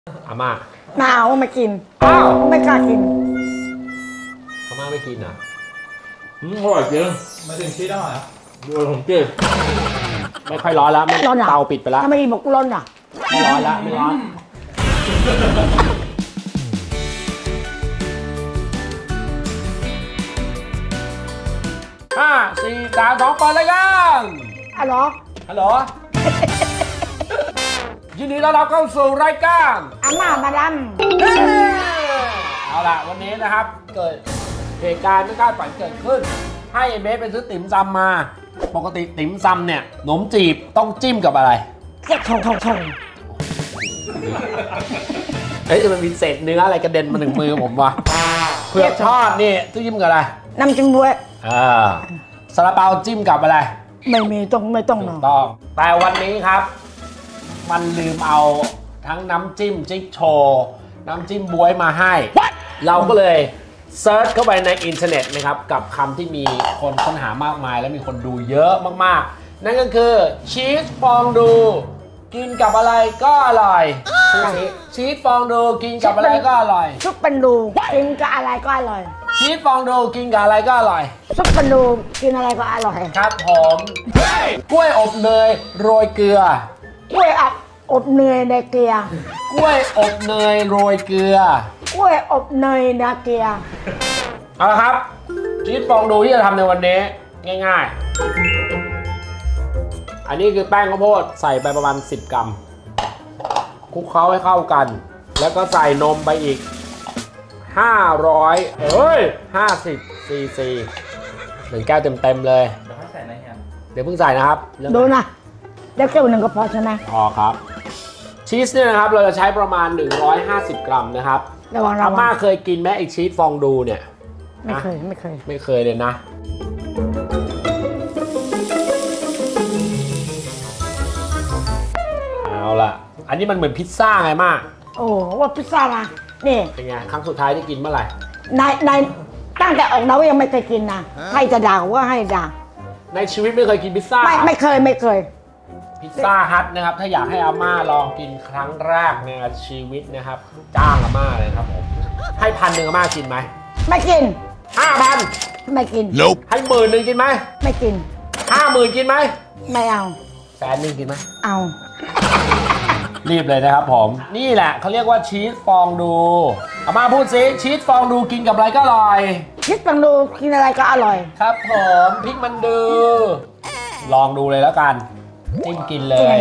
อาม่ามาเอามากินอ้าวไม่กล้ากินอาม่าไม่กินอ่ะอร่อยจริงมาถึงชีสอร่อยดูผมจืดไม่ค่อยร้อนแล้วเตาปิดไปแล้วถ้าไม่บอกร้อนอ่ะไม่ร้อนแล้วไม่ร้อน5 4 3 2เปิดเลยกันฮัลโหลฮัลโหลยินดีต้อนรับเข้าสู่รายการอาม่ามาดำเอาล่ะวันนี้นะครับเกิดเหตุการณ์ไม่คาดฝันเกิดขึ้นให้เบสไปซื้อติ๋มซำมาปกติติ๋มซำเนี่ยขนมจีบต้องจิ้มกับอะไรชงเฮ้ยมันมีเศษเนื้ออะไรกระเด็นมาถึงมือผมวะเผือกทอดนี่จิ้มกับอะไรน้ำจิ้มบ๊วยซาลาเปาจิ้มกับอะไรไม่ต้องแต่วันนี้ครับมันลืมเอาทั้งน้ำจิ้มจิ๊กโชว์น้ำจิ้มบ๊วยมาให้ เราก็เลยเซิร์ชเข้าไปในอินเทอร์เน็ตนะครับกับคำที่มีคนค้นหามากมายและมีคนดูเยอะมากๆนั่นก็คือชีสฟองดูกินกับอะไรก็อร่อยชีสฟองดูกินกับอะไรก็อร่อยซุปปันดูกินกับอะไรก็อร่อยชีสฟองดูกินกับอะไรก็อร่อยซุปปันดูกินอะไรก็อร่อยครับผมกล้วยอบเนยโรยเกลือกล้วยอบเนยในเกลือกล้วยอบเนยโรยเกลือกล้วยอบเนยในเกลือเอาละครับชีสฟองดูที่จะทำในวันนี้ง่ายๆอันนี้คือแป้งข้าวโพดใส่ไปประมาณ10 กรัมคลุกเคล้าให้เข้ากันแล้วก็ใส่นมไปอีก50 ซีซี1 แก้วเต็มๆเลยเดี๋ยวเพิ่งใส่นะครับดูนะแล้วแก้วหนึ่งก็พอใช่ไหมพอครับชีสเนี่ยนะครับเราจะใช้ประมาณ150 กรัมนะครับอาม่าเคยกินไหมไอชีสฟองดูเนี่ยไม่เคยเลยนะเอาล่ะอันนี้มันเหมือนพิซซ่าไงมากโอ้ว่าพิซซ่านะนี่เป็นไงครั้งสุดท้ายที่กินเมื่อไหร่ในตั้งแต่ออกเรายังไม่เคยกินนะให้จะด่าว่าให้ด่าในชีวิตไม่เคยกินพิซซ่าไม่เคยพิซซ่าฮัทนะครับถ้าอยากให้อาม่าลองกินครั้งแรกในชีวิตนะครับจ้างอาม่าเลยครับผมให้1,000อาม่ากินไหมไม่กิน 5,000 ไม่กินให้10,000กินไหมไม่กิน 50,000กินไหมไม่เอา 100,000กินไหมเอารีบเลยนะครับผมนี่แหละเขาเรียกว่าชีสฟองดูอาม่าพูดสิชีสฟองดูกินกับอะไรก็อร่อยชีสฟองดูกินอะไรก็อร่อยครับผมพริกมันดูลองดูเลยแล้วกันจิ้มกินเลย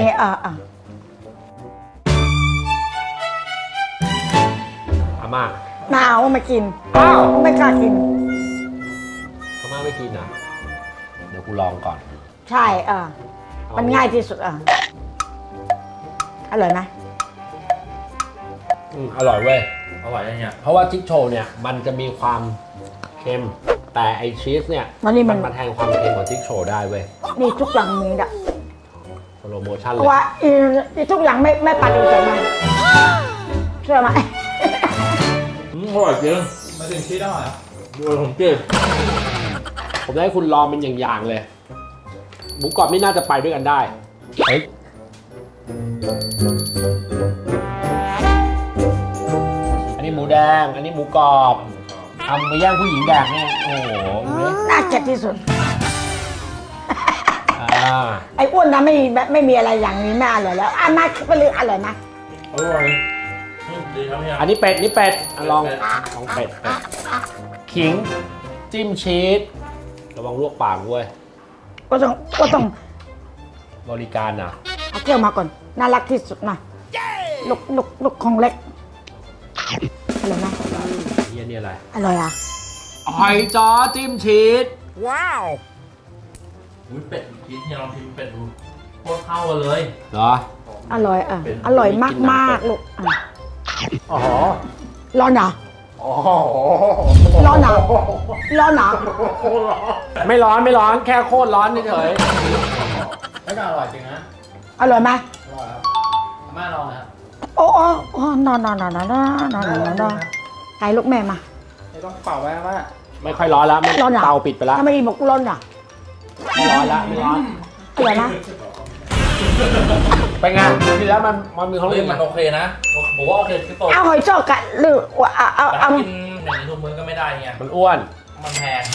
อาม่าเอามากินไม่กล้ากินอาม่าไม่กินอ่ะเดี๋ยวกูลองก่อนใช่มันง่ายที่สุดอร่อยไหมอร่อยเว้ยอร่อยอย่างเงี้ยเพราะว่าจิ๊กโชว์เนี่ยมันจะมีความเค็มแต่ไอชีสเนี่ยมันมาแทนความเค็มของจิ๊กโชว์ได้เว้ยนี่ทุกอย่างมีอ่ะโปรโมชั่นเลยว่าทุกอย่างไม่ปัดอยู่ใจไหมเชื่อไหมอร่อยจริงมาถึงชีสอร่อยดูผมจืดผมได้คุณลองเป็นอย่างๆเลยหมูกรอบนี่น่าจะไปด้วยกันได้เฮ้ยอันนี้หมูแดงอันนี้หมูกรอบทำไปย่างผู้หญิงแดกเนี่ยโอ้โหน่าเกลียดที่สุดไอ้อ้วนนะไม่มีอะไรอย่างนี้ไม่อร่อยแล้วน่าคิดไปเลยอร่อยไหมอร่อยดีครับเนี่ยอันนี้เป็ดนี่เป็ดลองเป็ดขิงจิ้มชีสระวังลวกปากด้วยก็ต้องบริการนะเอาเที่ยวมาก่อนน่ารักที่สุดนะลูกของเล็กอร่อยไหมนี่อะไรอร่อยอ่ะหอยจ้อจิ้มชีสว้าวเป็ดชีสเนี่ยลองชิมเป็ดดูโคตรเข้ากันเลยเหรออร่อยอร่อยมากลูกอ๋อร้อนเหรอร้อนไม่ร้อนแค่โคตรร้อนเฉยไม่อร่อยจริงนะอร่อยไหมอร่อยครับม่าลองนะโอ้นอนไก่ลูกแม่มาไม่ต้องเป่าไว้ว่าไม่ค่อยร้อนแล้วเตาปิดไปแล้วถ้าไม่บอกร้อนอ่ะไม่ร้อนแล้วอร่อยนะเป็นไงทีแล้วมันมีความรู้เฮ้ยสึกมันโอเคนะผมว่าโอเคพี่โตเอาหอยจอกกันหรือว่าเอาแต่ถ้ากินอย่างนี้ทุกมื้อก็ไม่ได้ไงมันอ้วนมันแพง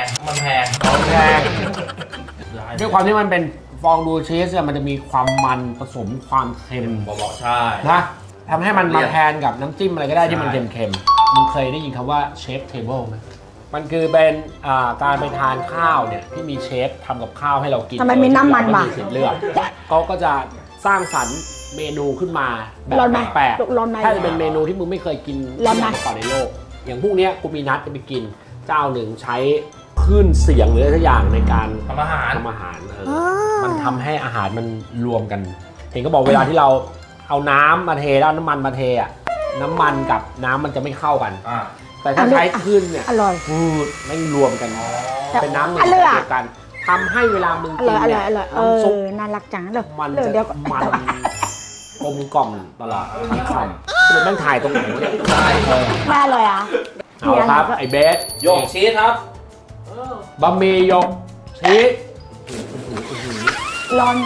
ด้วยความที่มันเป็นฟองดูชีสเนี่ยมันจะมีความมันผสมความเค็มบอกใช่นะทำให้มันมาแทนกับน้ำจิ้มอะไรก็ได้ที่มันเค็มๆมึงเคยได้ยินคำว่าเชฟเทเบิลไหมมันคือเป็นการไปทานข้าวเนี่ยที่มีเชฟทำกับข้าวให้เรากินทำไมมีน้ำมันวะไสิทธิ์เลือกเขาก็จะสร้างสรรค์เมนูขึ้นมาแบร้อนไหมบแปลกร้อนไหมถ้าจะเป็นเมนูที่มึงไม่เคยกินร้อนไหมมาก่อนในโลก อย่างพวกเนี้ยกูมีนัดจะไปกินเจ้าหนึ่งใช้คลื่นเสียงหรืออะไรสักอย่างในการทำอาหารมันทำให้อาหารมันรวมกัน เห็นก็บอกเวลาที่เราเอาน้ำมาเทแล้วน้ำมันมาเทอ่ะน้ำมันกับน้ำมันจะไม่เข้ากัน แต่ถ้าใช้คลื่นเนี่ยอร่อยไม่รวมกันเป็นน้ำหนึ่งอร่อยเดียวกันทำให้เวลามึงอกิร่อน ยอเนี่ร่อย ยอร่อยน้ำซุปน่ารักจังเลยมันเดี๋ยวจะเดี๋ยวมันกลมกล่อมตลอดคำคือแม่งถ่ายตรงไหนวะเนี่ยน่าอร่อยอ่ะเอาละครับไอ้เบสโยกชีสครับบะหมี่หยกชีสร้อน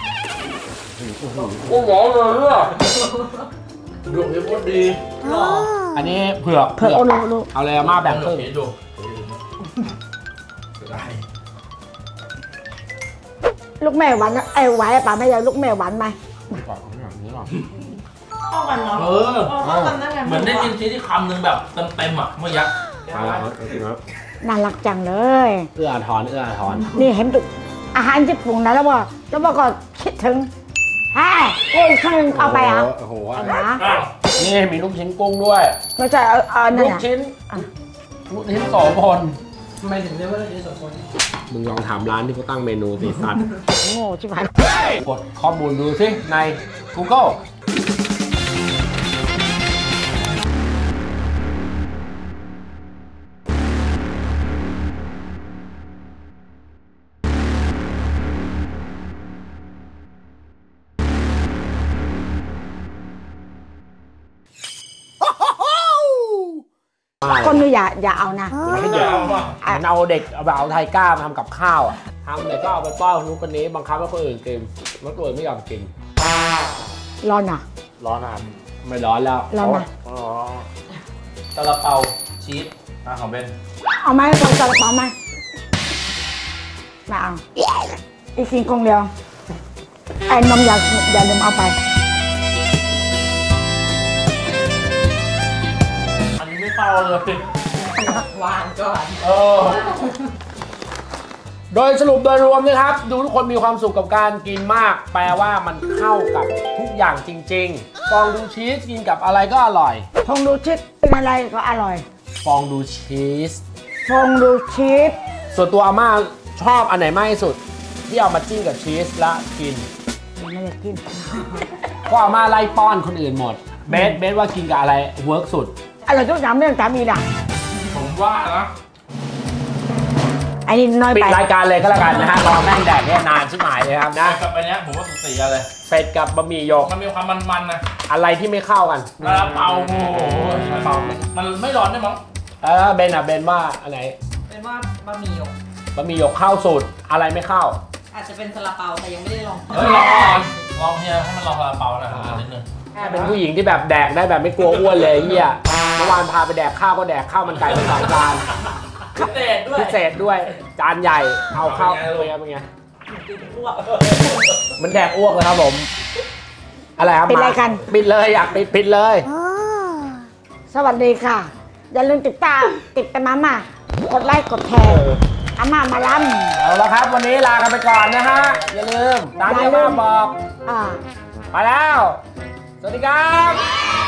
โอ้โหเลยเนี่ยโยกชีสโคตรดีอันนี้เผือกเผือกโอ้โหเอาเลยอาม่าแบ่งครึ่งดูลูกแม่หวานไอ้หวานป่าไม่ใช่ลูกแม่หวานไหมก่อนเอาอย่างนี้ก่อนเข้ากันเนาะ เข้ากันได้ไงเหมือนได้กินชีสที่คำหนึ่งแบบเต็มๆอ่ะเมื่อยักษ์เอาละครับน่ารักจังเลยเอื้ออาทรเอื้ออาทรนี่เห็นตุอาหารญี่ปุ่นนะแล้วว่าก็คิดถึงฮ่าโอ้ยข้างนึงเอาไปอ่ะโอ้โหเอานะนี่มีลูกชิ้นกุ้งด้วยไม่ใช่เอานั่ลูนกอ่ะชิ้นอ่ะลูกชิ้นโสพลทำไมถึงเรียกว่าเอสองคนมึงลองถามร้านที่เขาตั้งเมนูสิสัตว์โง่ชิบหายกดข้อมูลดูสิใน Google คนนี้อย่าเอานะไม่เยอะมันเอาเด็กเอาไทก้ามาทำกับข้าวอ่ะทำเลยก็เอาไปป้อนนู้นคนนี้บังคับให้คนอื่นกินแล้วตัวเองไม่ยอมกินร้อนอ่ะร้อนอ่ะไม่ร้อนแล้วร้อนนะอ๋อซาลาเปาชีสของเบนเอาไหมเอาซาลาเปาไหมไม่เอาอีกสิ่งคงเดียวไอ้นมอย่าลืมเอาไปอันนี้ไม่เข้าเลยหวานก่อนโดยสรุปโดยรวมนะครับ ดูทุกคนมีความสุขกับการกินมาก แปลว่ามันเข้ากับทุกอย่างจริงๆฟองดูชีสกินกับอะไรก็อร่อยฟองดูชีสเป็นอะไรก็อร่อยฟองดูชีสฟองดูชีสส่วนตัวอาม่าชอบอันไหนมากที่สุด ที่เอามาจิ้มกับชีสและกินไม่อยากกินก็อาม่าไล่ป้อนคนอื่นหมดเบสว่ากินกับอะไรเวิร์กสุดอร่อยทุกอย่างเรื่องสามีด่ะผมว่านะไอ้นี่น้อยปิดไปรายการเลยก็แล้วกันนะฮะรอแม่งแดกเนี่ยนานชิบหายเลยครับนะกับอันเนี้ยผมว่าสุดสีกันเลยเป็ดกับบะหมี่หยกมันมีความมันๆนะอะไรที่ไม่เข้ากันซาลาเปาโอ้โหซาลาเปามันไม่ร้อนได้มั้งเบนว่าอะไรเป็นว่าบะหมี่หยกบะหมี่หยกเข้าสูตรอะไรไม่เข้าอาจจะเป็นซาลาเปาแต่ยังไม่ได้ลองเฮ้ยลองก่อนลองเนี่ยให้มันลองซาลาเปาหน่อยนิดนึงแค่เป็นผู้หญิงที่แบบแดกได้แบบไม่กลัวอ้วนเลยเฮียเมื่อวานพาไปแดกข้าวก็แดกข้าวมันไก่ไป2 จานพิเศษด้วยพิเศษด้วยจานใหญ่เอาเข้าเป็นไงกินอ้วกมันแดกอ้วกเลยครับผม อะไรครับปิดรายการปิดเลยอยากปิดเลยสวัสดีค่ะ อย่าลืมติดตามมาม่ากดไลค์กดแชร์อาม่ามาล้เอาละครับวันนี้ลากันไปก่อนนะฮะ อย่าลืมตามที่อาม่าบอกำไปแล้ว สวัสดีครับ